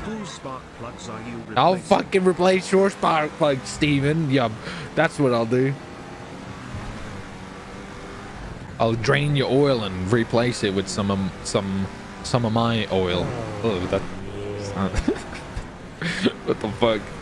Whose spark plugs are you replacing? I'll fucking replace your spark plug, Steven. Yeah, that's what I'll do. I'll drain your oil and replace it with some of my oil. Oh, that. What the fuck?